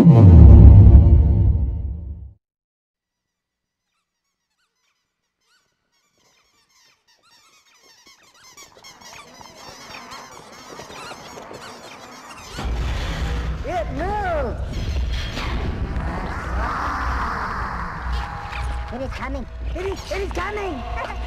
It moved! It is coming! It is coming!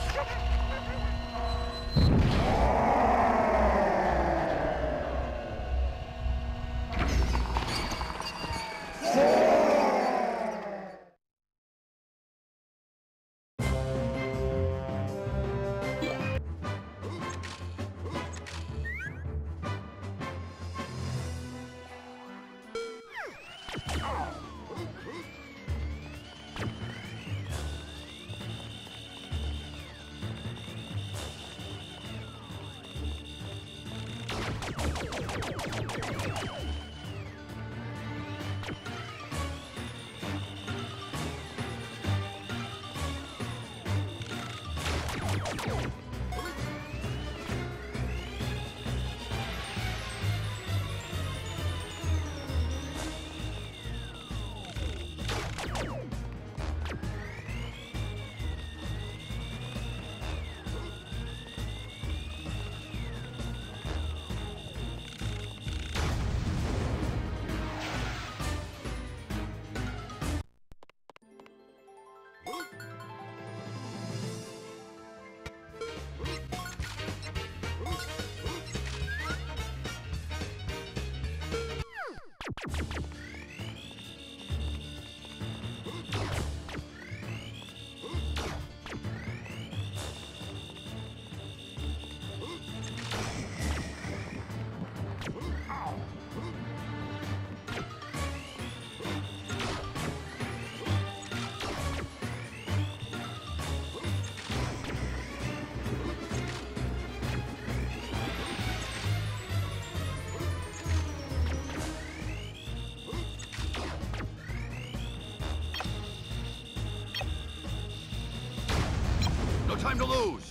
Time to lose.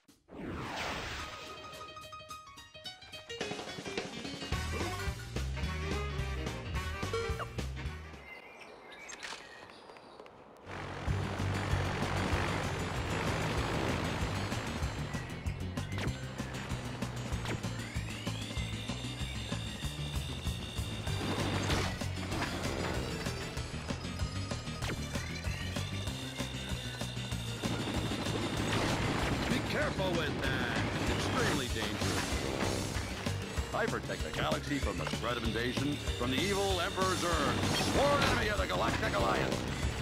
Careful with that. It's extremely dangerous. I protect the galaxy from the threat of invasion from the evil Emperor Zurg, sworn enemy of the Galactic Alliance.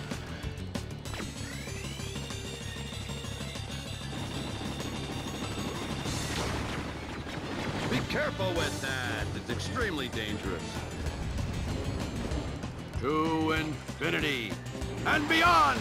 Be careful with that. It's extremely dangerous. To infinity and beyond!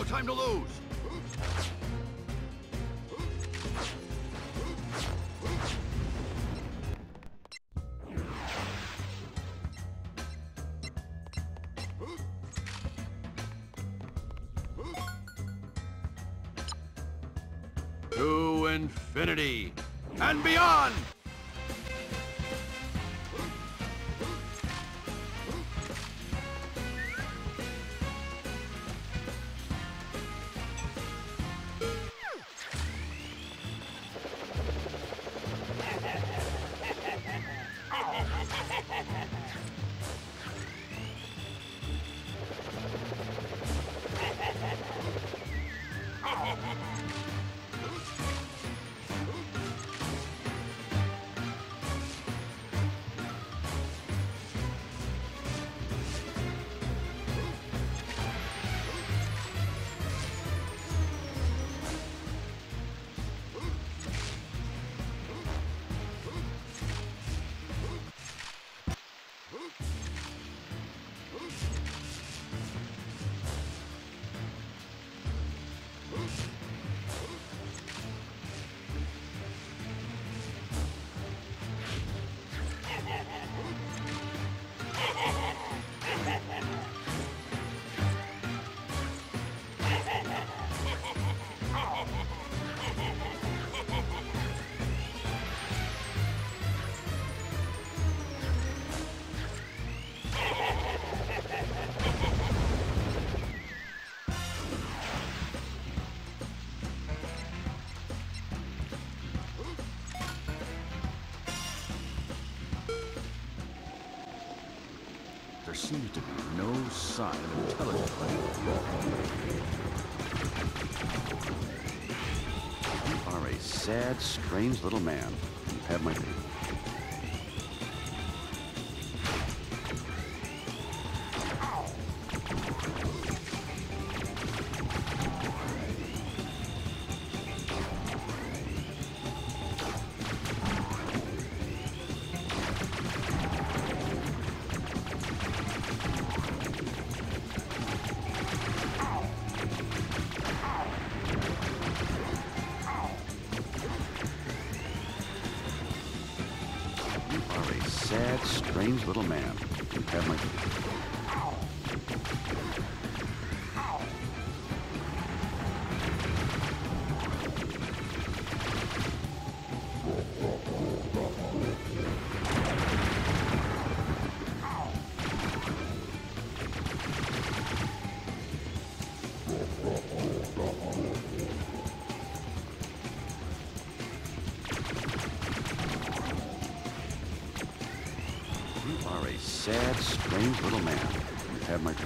time to lose. To infinity and beyond! There seems to be no sign of intelligent life. You are a sad, strange little man. You have my name. Sad, strange little man. You have my... Sad, strange little man. You have my...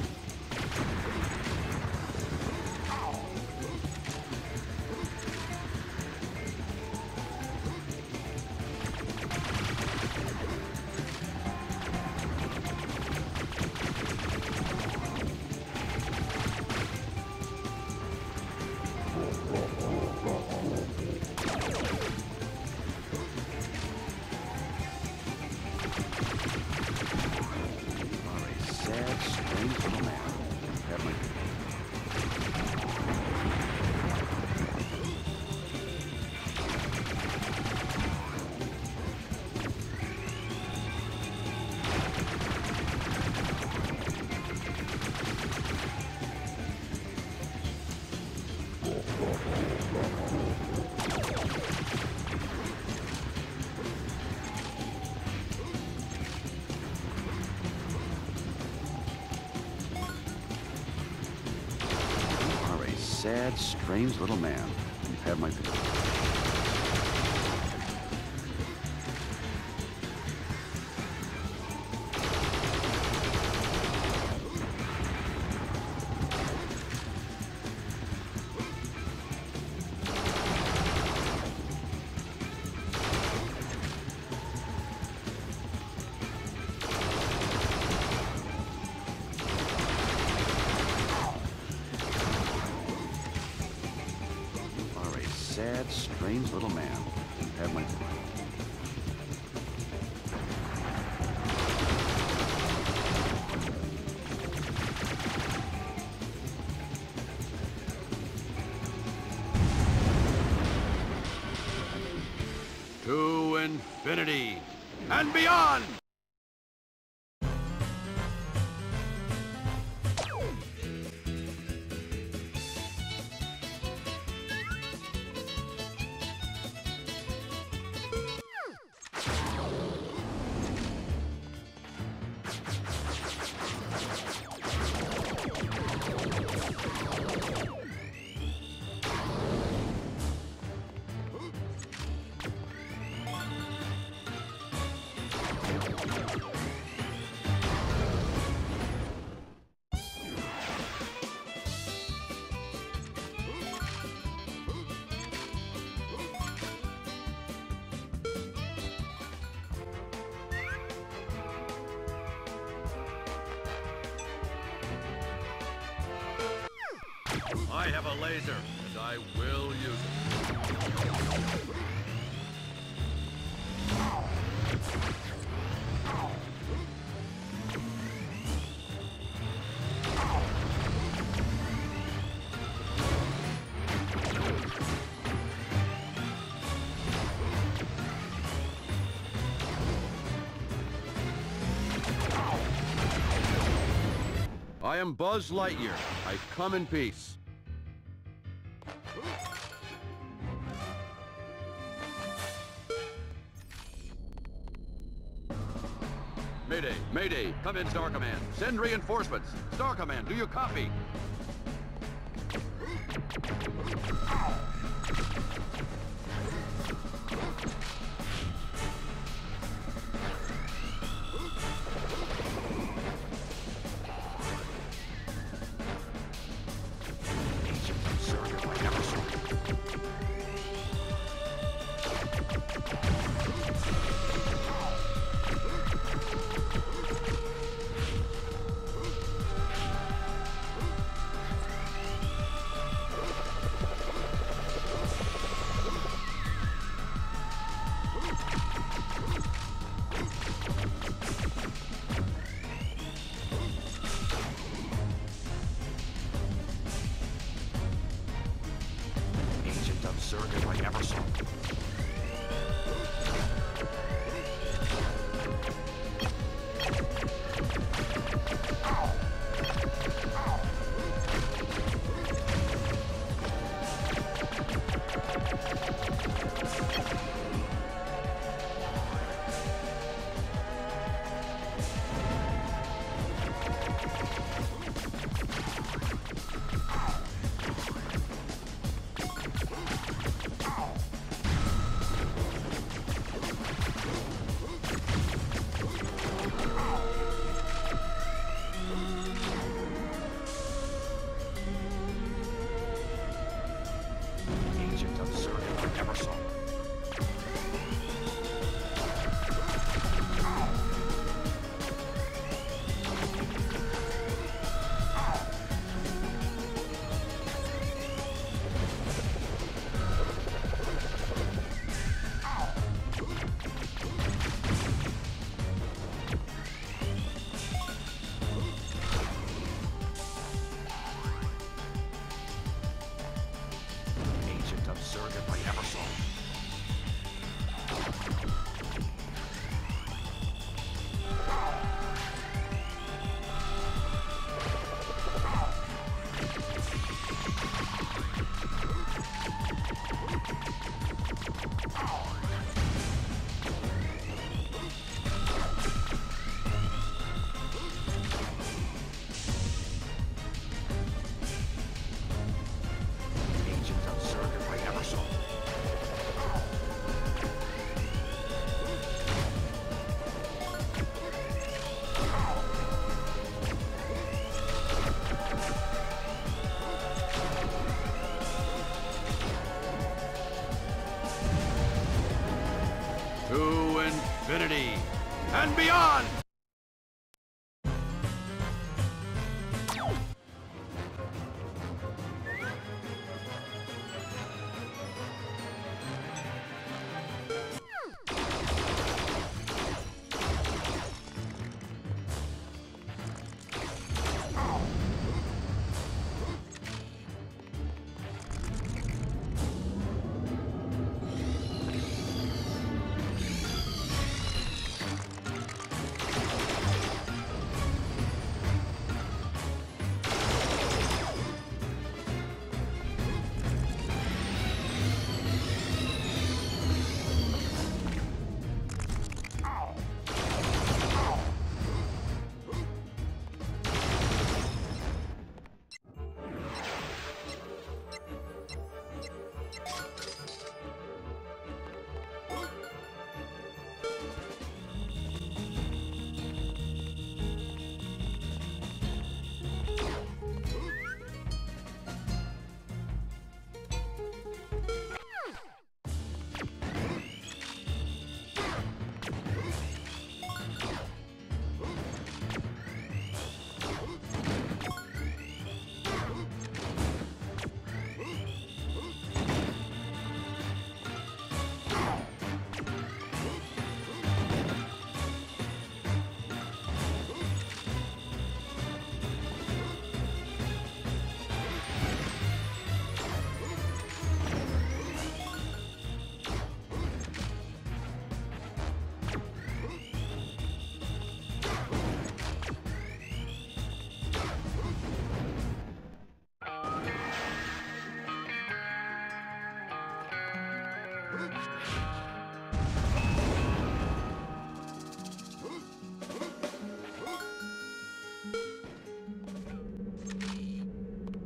Sad, strange little man. You have my... Sad, strange little man. You have my... infinity and beyond! I have a laser, and I will use it. I am Buzz Lightyear. I come in peace. Mayday, Mayday, come in, Star Command. Send reinforcements. Star Command, do you copy? Zurg if I ever saw. Zurg if I ever saw. To infinity and beyond!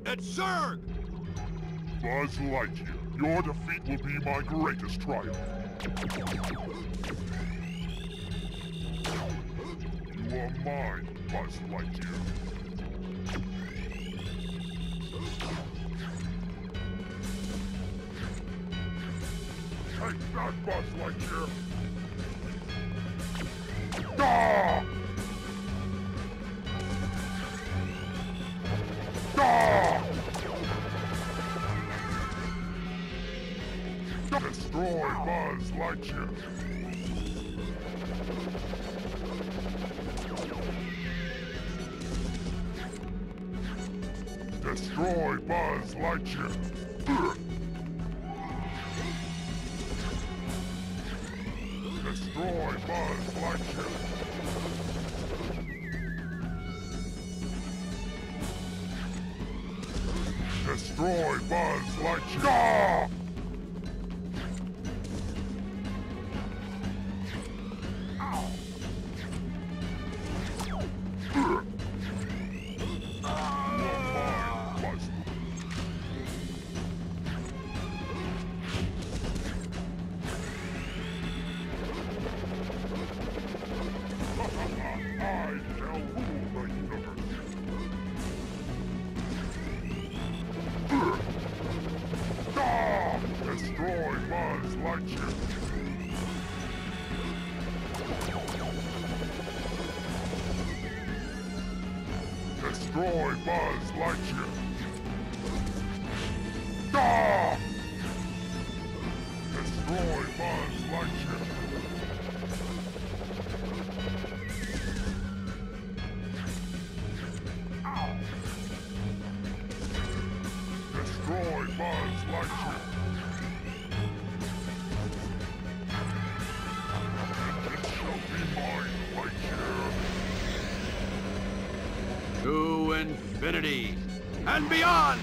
It's Zurg! Buzz Lightyear, your defeat will be my greatest triumph. You are mine, Buzz Lightyear. Take that, Buzz Lightyear! Ah! Ah! Destroy Buzz Lightyear! Destroy Buzz Lightyear! Destroy Buzz Lightyear! Destroy Buzz Lightyear! Destroy Buzz Lightyear! Ah! Destroy Buzz Lightyear! Destroy Buzz Lightyear! It shall be mine, Lightyear! To infinity and beyond!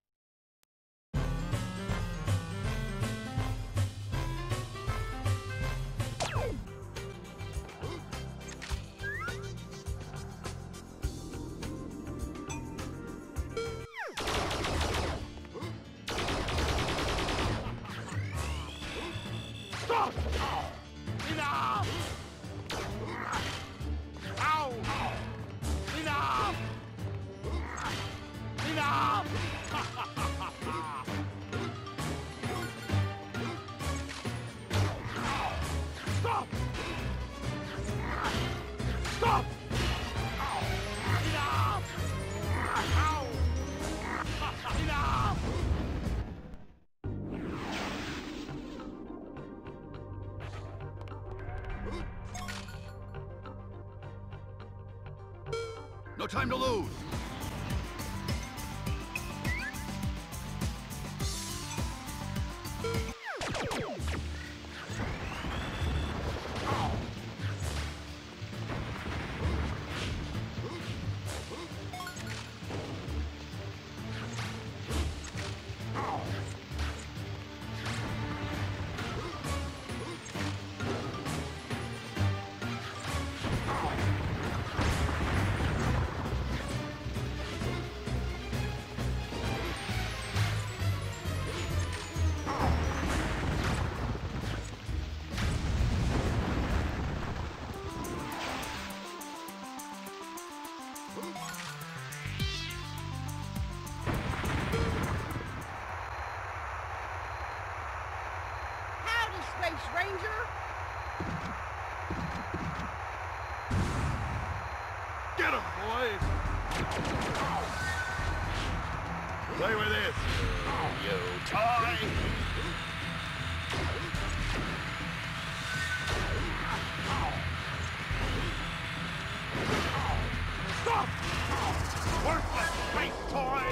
Stop! Enough! Ow! Enough! Enough! Stop! Stop! Enough! Ow! Enough! No time to lose! Space Ranger? Get him, boys! Play with this, you toy! Stop! Worthless space toy!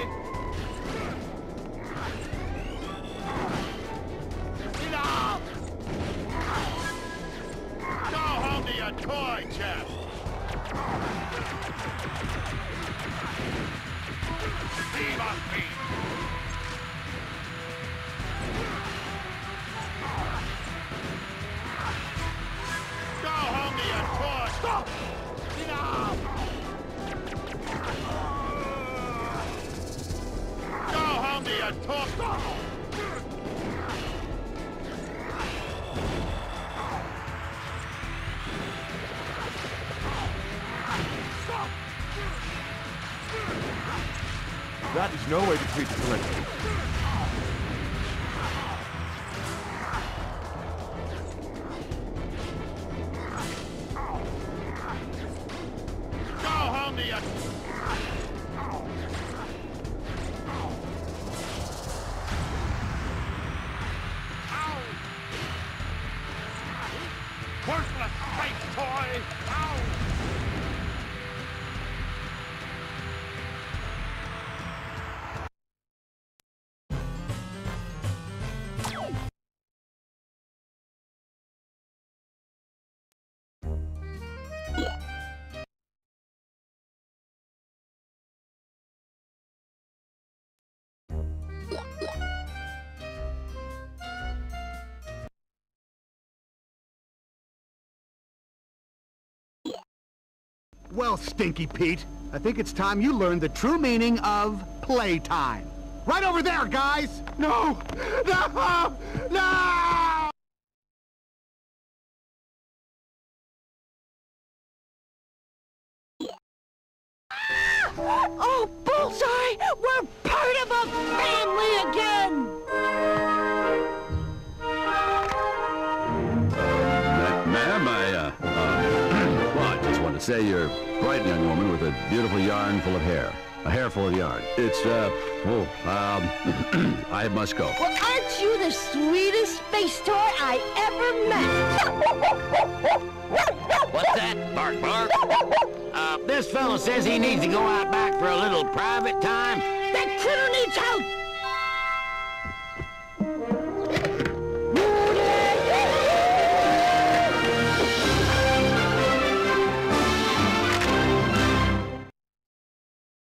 Enough! Go home to your toy chest! Leave us be! Go home to your toy! Stop! Enough! you talk? That is no way to treat the collector. Go home to you. Worthless space toy! Ow! Well, Stinky Pete, I think it's time you learned the true meaning of playtime. Right over there, guys! No! No! No! Oh, Bullseye! We're part of a family again! Ma'am, well, I just want to say you're a bright young woman with a beautiful yarn full of hair. A hair full of yarn. It's, I must go. Well, aren't you the sweetest space toy I ever met? What's that? Bark, bark? This fellow says he needs to go out back for a little private time. That critter needs out!